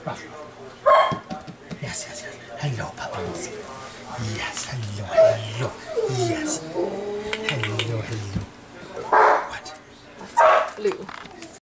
Ruff. Yes, yes, yes. Hello, puppies. Yes, hello, hello. Yes.